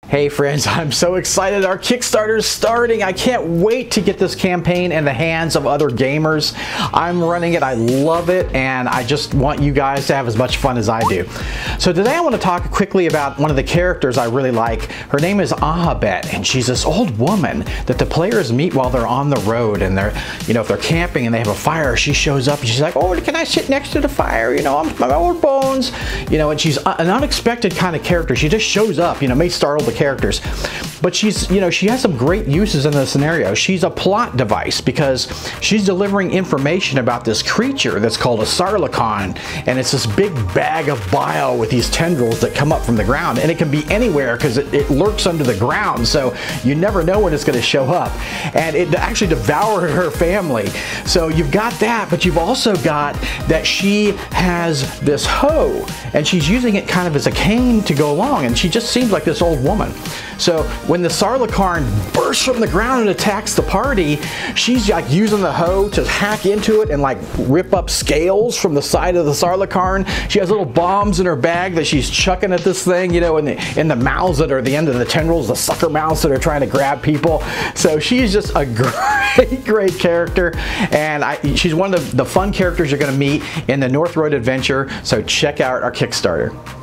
Hey friends, I'm so excited. Our Kickstarter is starting. I can't wait to get this campaign in the hands of other gamers. I'm running it, I love it, and I just want you guys to have as much fun as I do. So today I want to talk quickly about one of the characters I really like. Her name is Ahabet, and she's this old woman that the players meet while they're on the road, and they're, if they're camping and they have a fire, she shows up and she's like, oh, can I sit next to the fire? I'm my old bones. And she's an unexpected kind of character. She just shows up, may startle the characters, but she's, she has some great uses in the scenario. She's a plot device because she's delivering information about this creature that's called a Sarlacon, and it's this big bag of bile with these tendrils that come up from the ground, and it can be anywhere because it lurks under the ground, so you never know when it's going to show up, and it actually devoured her family. So you've got that, but you've also got that she has this hoe, and she's using it kind of as a cane to go along, and she just seems like this old woman. So when the Sarlacon bursts from the ground and attacks the party, she's like using the hoe to hack into it and like rip up scales from the side of the Sarlacon. She has little bombs in her bag that she's chucking at this thing, in the mouths that are the end of the tendrils, the sucker mouths that are trying to grab people. So she's just a great character, and she's one of the fun characters you're going to meet in the North Road Adventure. So check out our Kickstarter.